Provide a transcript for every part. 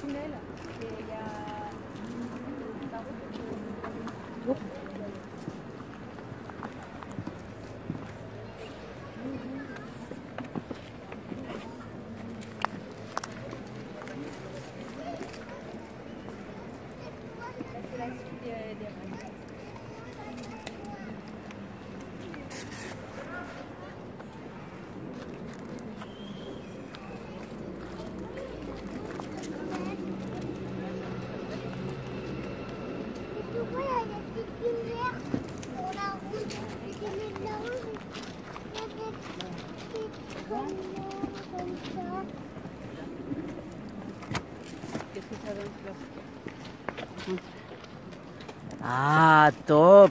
tunnel. Et il y a la route. C'est la suite des rails. Pourquoi il y a des petites lumières sur la route? C'est les de la route. Il y a des petites lumières comme ça. Qu'est-ce que ça donne, Fleur? Ah, top.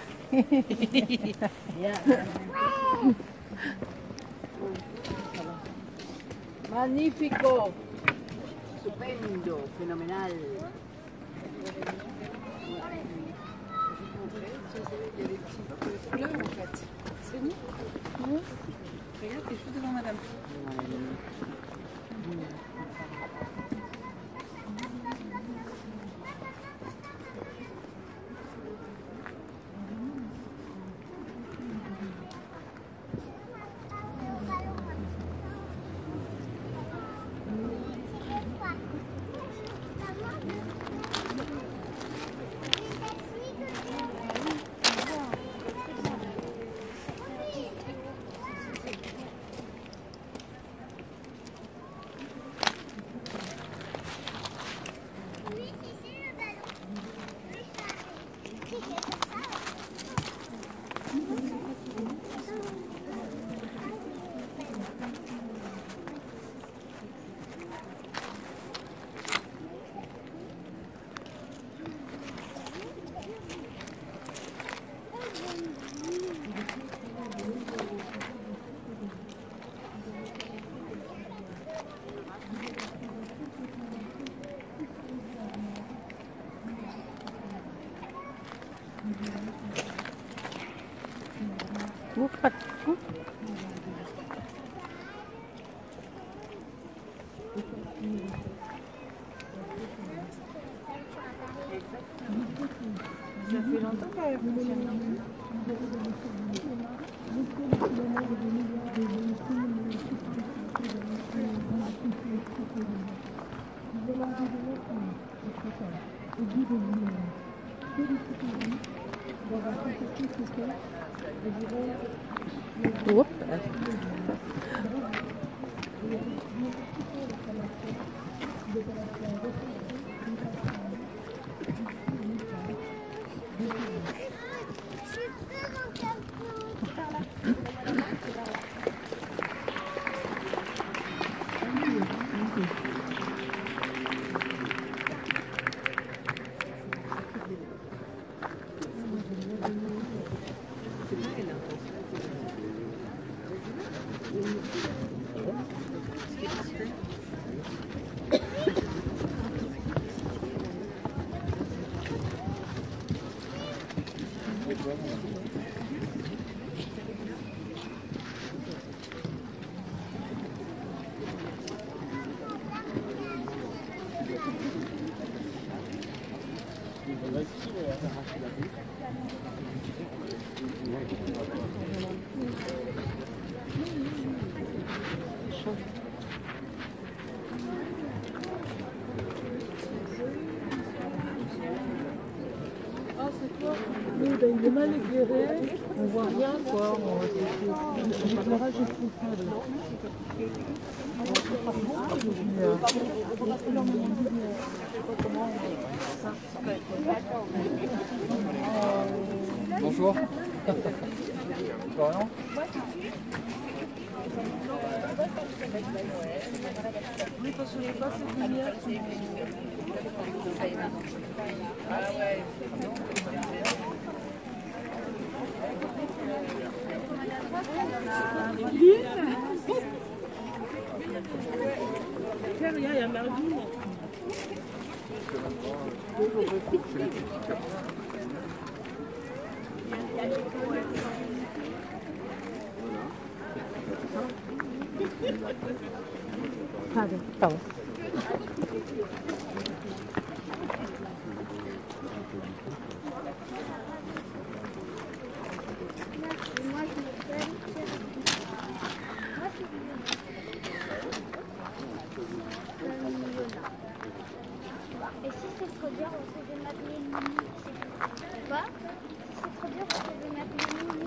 Magnifico, stupendo, fenomenal. Il y a des petites fleurs en fait. C'est nous. Regarde, t'es juste devant madame. Ça fait longtemps qu'elle fonctionne. Oups. Il est mal éclairé, on voit rien quoi. L'éclairage est trop faible. Bonjour. Florian. Oui, parce que les pas cette lumière. Ah ouais. Derrière, il y a Marvin. Pardon. trop bien, on peut m'appeler Mimi. Quoi? C'est trop bien, on peut m'appeler Mimi.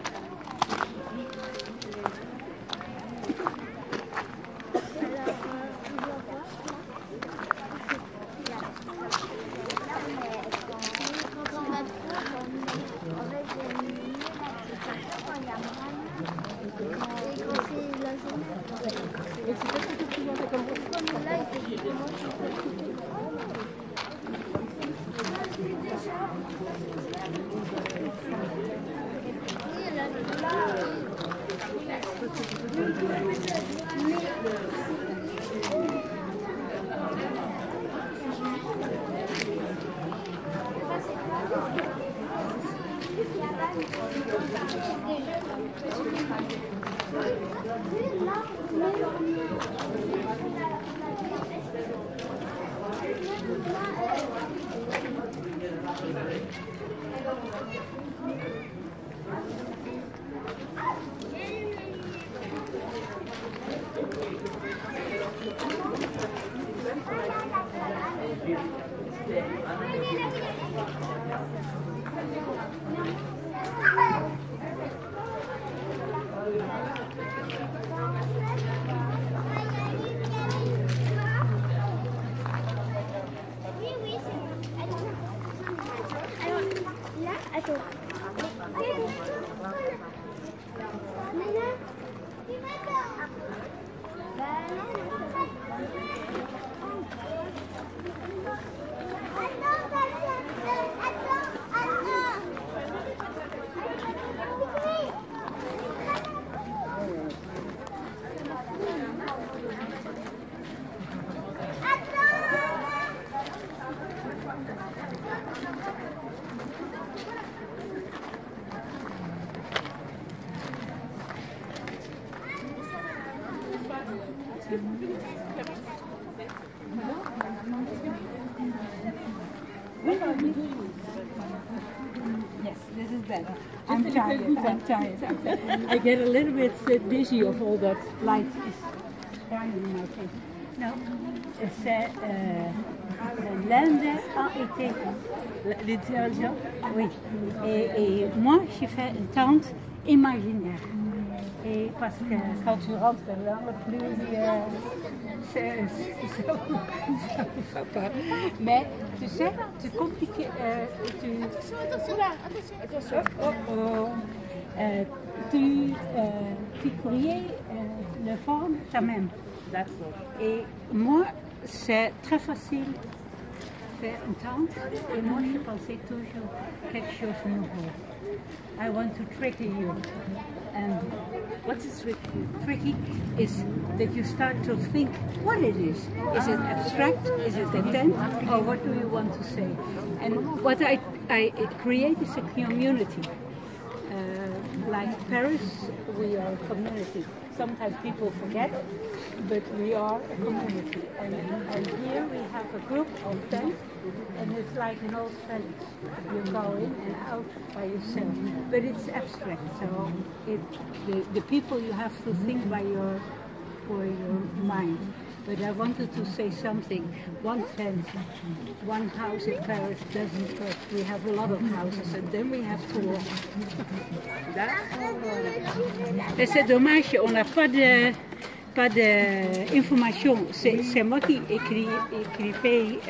Alors, on voit quoi? Quand on va trop, en fait, j'ai Mimi, quand il y a moins. Et quand c'est la journée. Et c'est peut-être que tu vois comme ça. Là, il fait comment tu peux. Yes, this is better. I'm tired. I'm tired. I get a little bit dizzy of all that. Light is shining in my face. Non, c'est l'Inde a été. L'Indien? Oui. Et moi, j'ai fait une tente imaginaire. Et parce que quand tu rentres dans le plus, ça me fait peur. Mais tu sais, tu compliques, tu crées la forme toi-même. Et moi, c'est très facile de faire une tente. Et moi, je pensais toujours quelque chose de nouveau. I want to trick you. And What is tricky? tricky is that you start to think what it is. Is it abstract? Is it a tent? Or what do you want to say? And what I create is a community. Like Paris, we are a community. Sometimes people forget, but we are a community. And here we have a group of tents, and it's like an old village. You go in and out by yourself, but it's abstract. So the people you have to think by your mind. But I wanted to say something. One tent, one house in Paris doesn't work. We have a lot of houses, and then we have to walk. Et c'est dommage, on n'a pas d'informations. C'est moi qui écrivais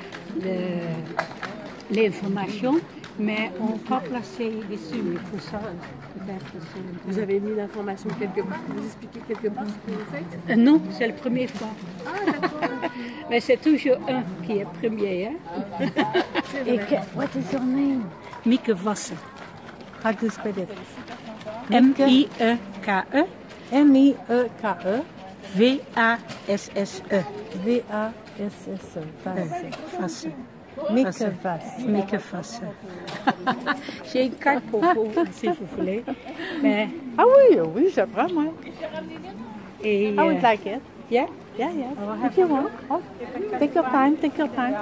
l'information, mais on peut placer dessus. Tout ça, peut-être. Vous avez mis l'information quelque part? Vous expliquez quelque part ce que vous faites? Non, c'est la première fois. Ah, d'accord. Mais c'est toujours un qui est premier. Hein? Et what is your name? Mieke Vasse. How do you spell it? M-I-E-K-E. M-I-E-K-E. V-A-S-S-E. V-A-S-S-E. Vasse. Vasse. Mieke Vasse. Mieke Vasse. J'ai une carte pour vous, si vous voulez. Mais, Ah oui, oui, j'apprends, moi. et, I would like it. yeah? Yeah, yeah. If you want. Oh, take your time, take your time.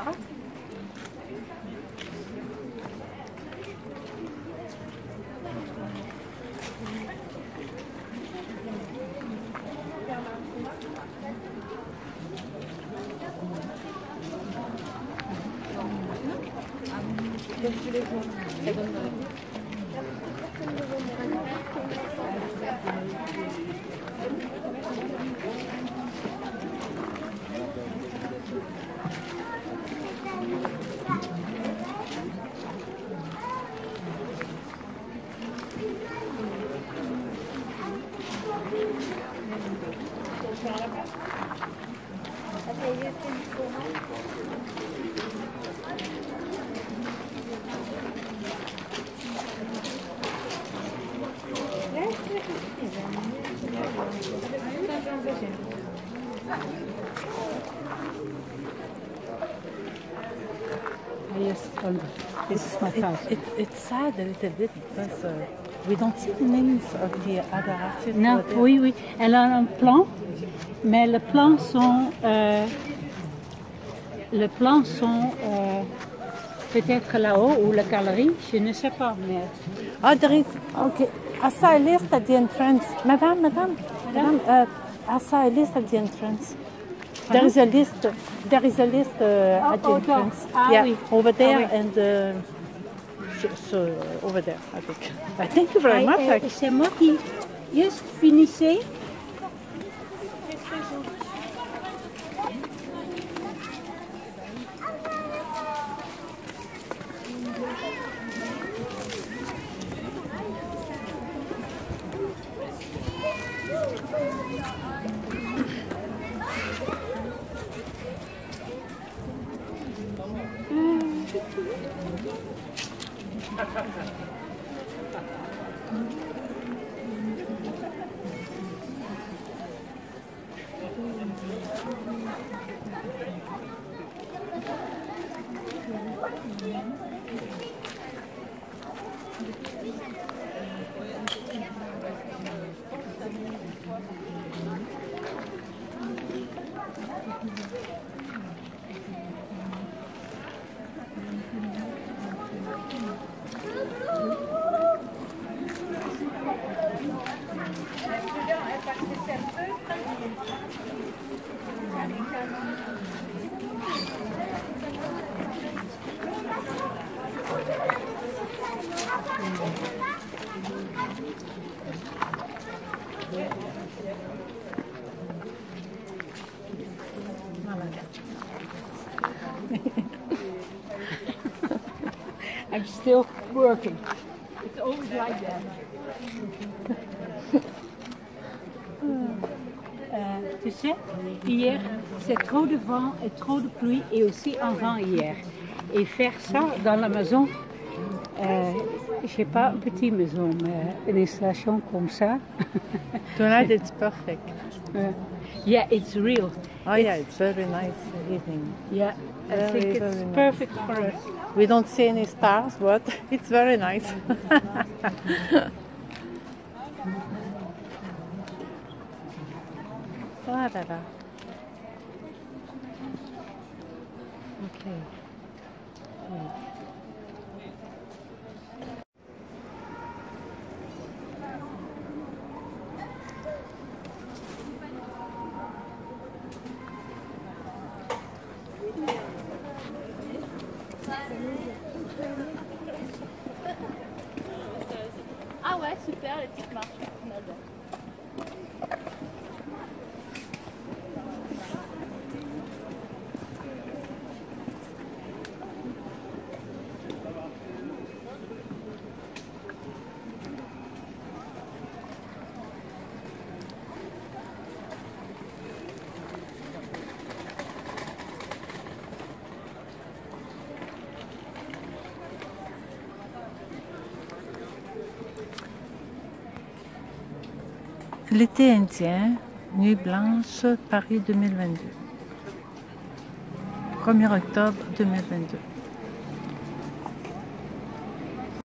Yes, it's my house. It's sad a little bit because we don't see the names of the other artists. Non, oui, oui. Elle a un plan, mais les plans sont, peut-être là-haut ou la galerie, je ne sais pas. Mais... Oh, there is, okay. I saw a list at the entrance. Madame, I saw a list at the entrance. There is a list. There is a list at the entrance. Ah, oui. Over there Ah, oui. and so over there, I think. Thank you very much. C'est moi qui juste finissais. I'm still working. It's always like that. Tu sais, hier, c'est trop de vent et trop de pluie et aussi un vent hier. Et faire ça dans la maison, je sais pas, une petite maison, mais une installation comme ça. Tonight it's perfect. Yeah, it's real. Oh yeah, it's very nice evening. Yeah, I Very, think very it's nice. perfect for us. We don't see any stars, but it's very nice. Voilà. Okay. Ah ouais, super, les petites marches. On adore. L'été indien, Nuit blanche, Paris 2022. 1er octobre 2022.